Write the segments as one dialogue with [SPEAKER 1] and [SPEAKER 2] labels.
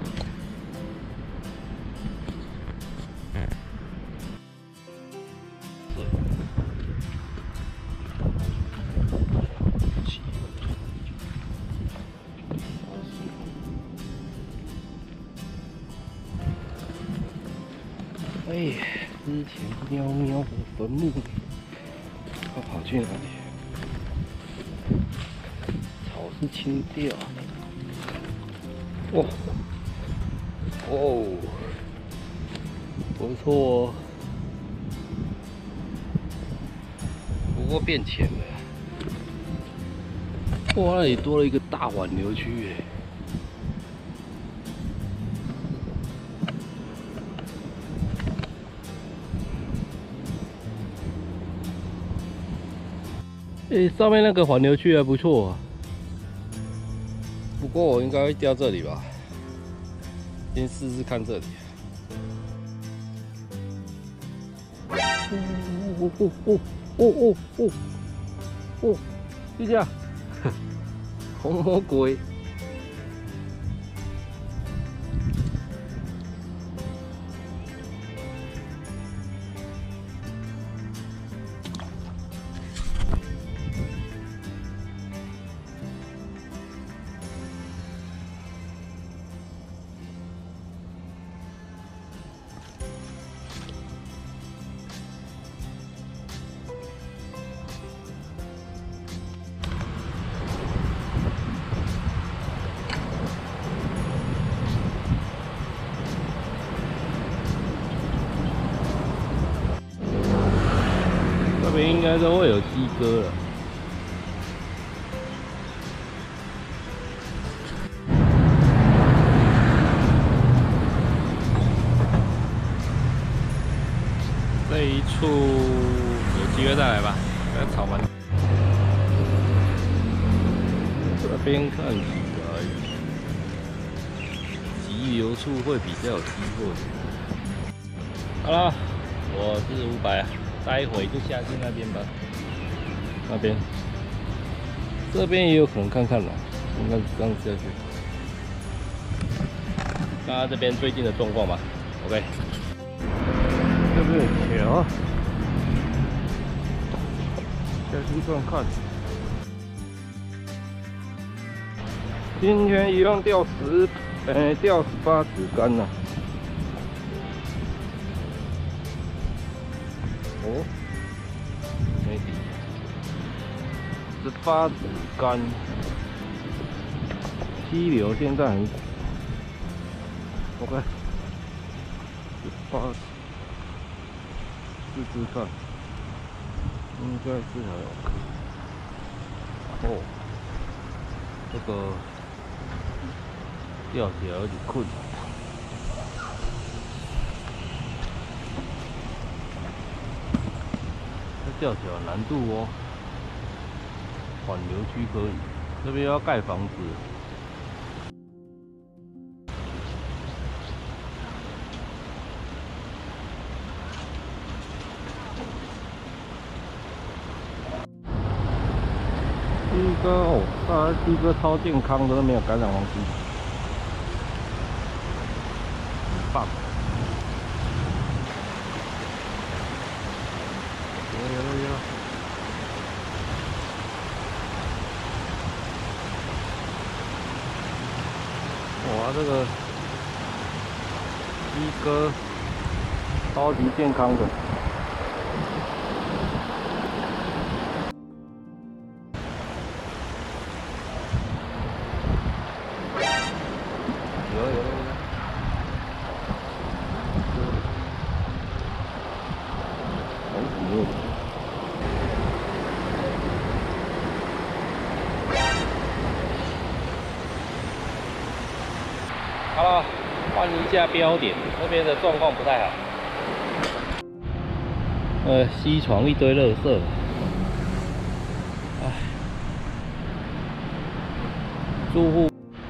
[SPEAKER 1] 哎，之前喵喵的坟墓，它跑去哪里？草是清掉。哇，哦，不错哦。不过变浅了。哇，那里多了一个大挽流区耶。 上面那个环流区还不错啊，不过我应该会掉这里吧，先试试看这里。哦，就这样，红魔鬼。 这边应该都会有鸡哥了。这一处有机会再来吧，不要吵完。这边看起来急流处会比较有机会。好了，我是500啊。 待会就下去那边吧，那边，这边也有可能看看啦，应该是这样下去。看看这边最近的状况吧 ，OK。这边有桥，下去看看。今天一样钓18指竿呐。 哦，没底，18指竿，溪流现在很，OK， 18，试试看，应该是还 OK。哦，这个钓起来有点困难。 钓起来有难度哦，缓流区可以，这边要盖房子。鸡哥哦，大家鸡哥超健康的，都没有感染黄鸡，很棒。 有，哇，这个鸡哥超级健康的。有。好几个。 好了，换一下标点，这边的状况不太好。西床一堆垃圾，唉，住户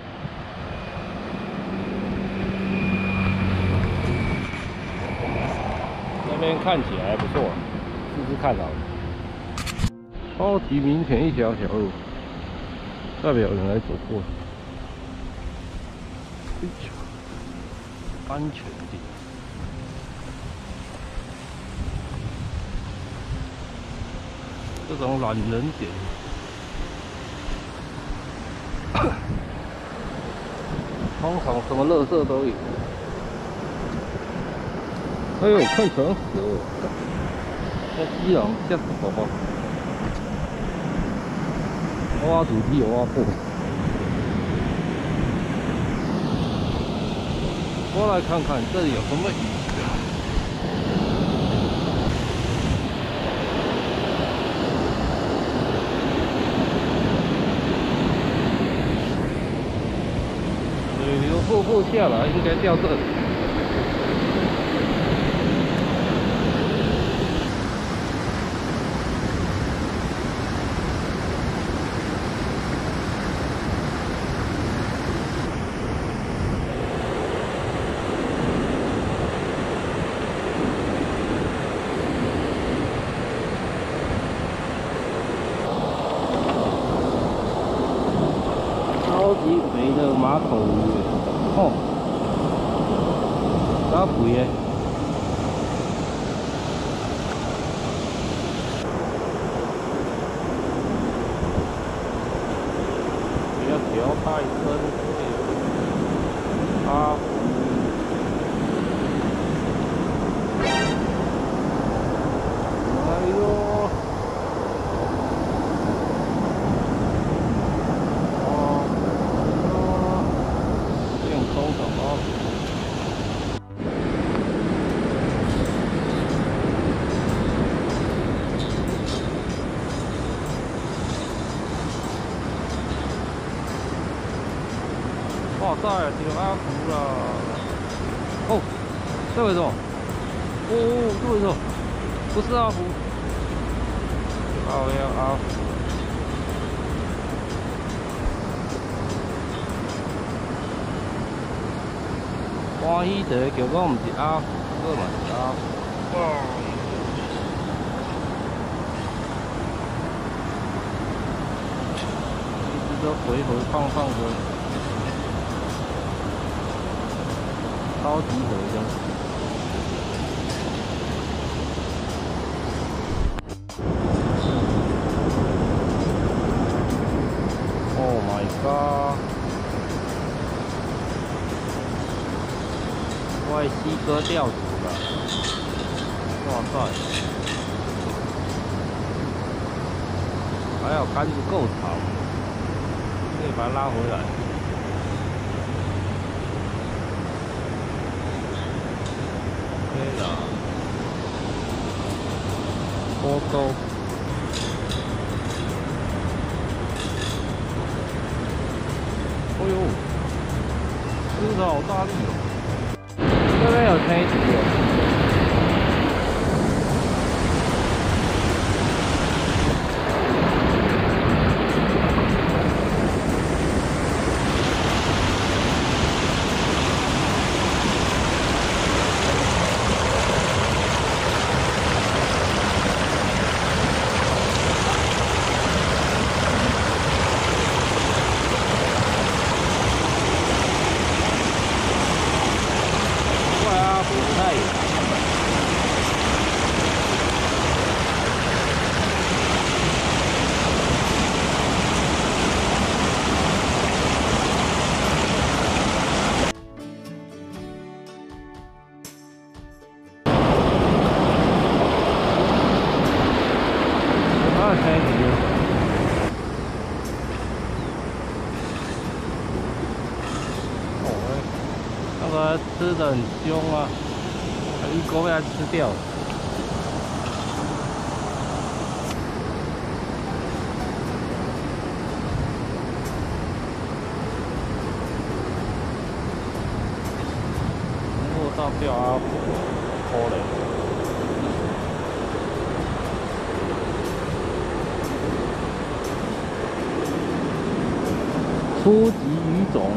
[SPEAKER 1] 那边看起来还不错，试试看好了。超级明显一条小路，代表有人来走过。 安全点。这种懒人点，通常什么垃圾都有。哎呦，快抢死了！那鸡狼吓死宝宝！挖土机有挖破。我来看看这里有什么鱼。 水流瀑布下来，应该掉这里。超级肥的马口鱼，哦，啥肥耶？不要调太深，啊。 哇塞，有阿福啦！哦，这位说，哦，这位说，不是阿福，靠呀阿福！欢喜者叫我唔是阿福，我嘛是阿福。哇！一只都肥肥胖胖的。 超级合香。Oh my god！ 外西哥钓组了，哇塞！还好杆子够长，可以把它拉回来。 波钩，哎呦，真的好大力哦！这边有黑鱼。 吃的很凶啊，一锅被它吃掉了。落到钓阿福，可怜。初级鱼种。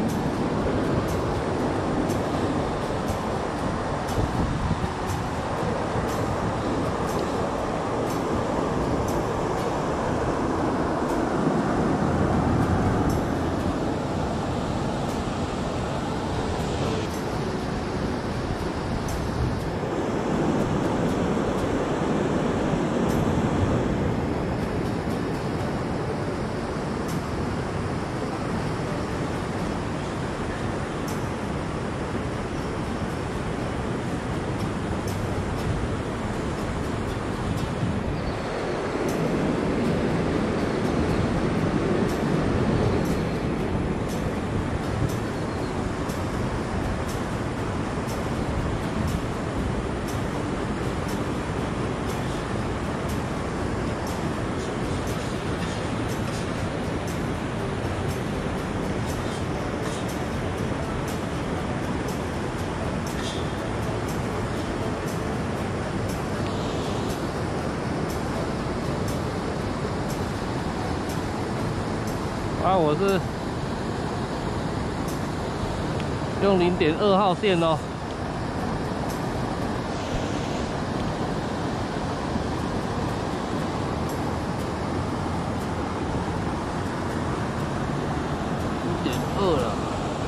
[SPEAKER 1] 啊，我是用0.2号线哦。0.2了。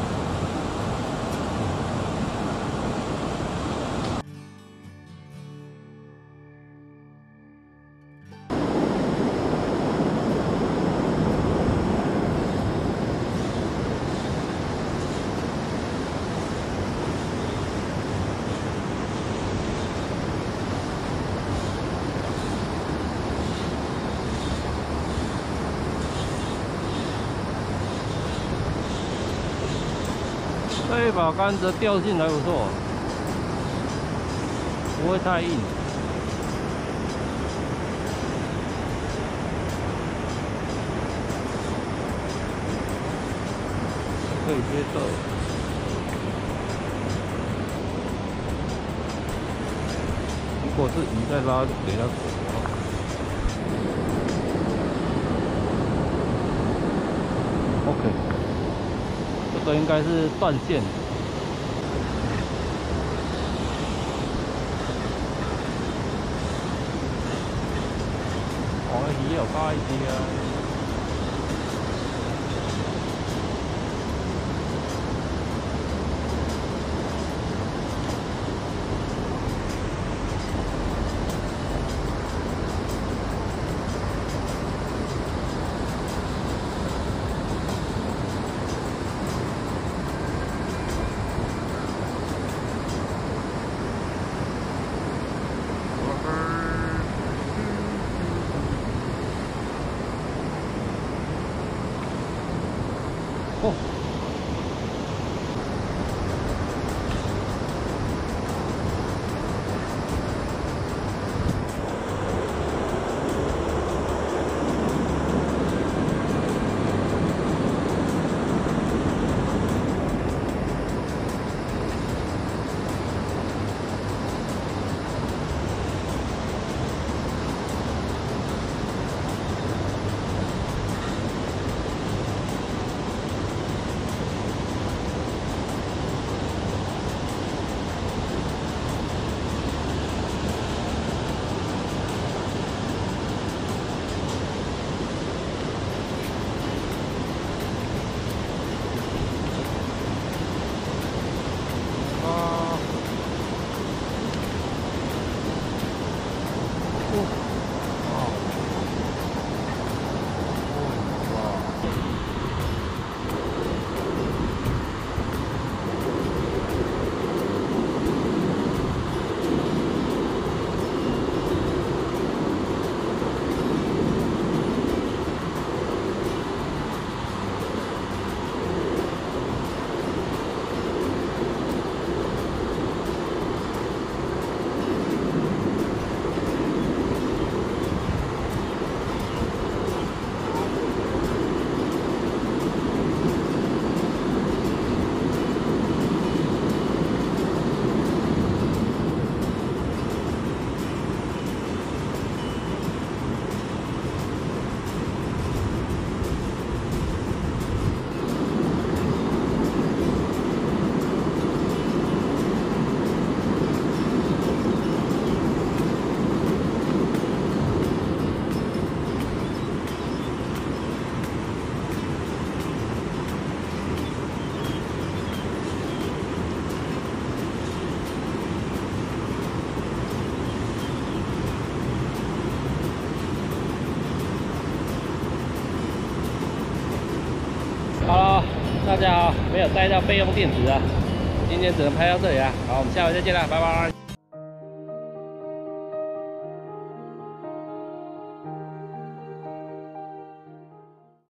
[SPEAKER 1] 这一把甘蔗掉性还不错，不会太硬，可以接受。如果是鱼在拉，就给它走啊。OK。 这应该是断线。哦，鱼有大一啲啊！哦。好了，大家好，没有带到备用电池啊，今天只能拍到这里啊。好，我们下回再见啦，拜拜。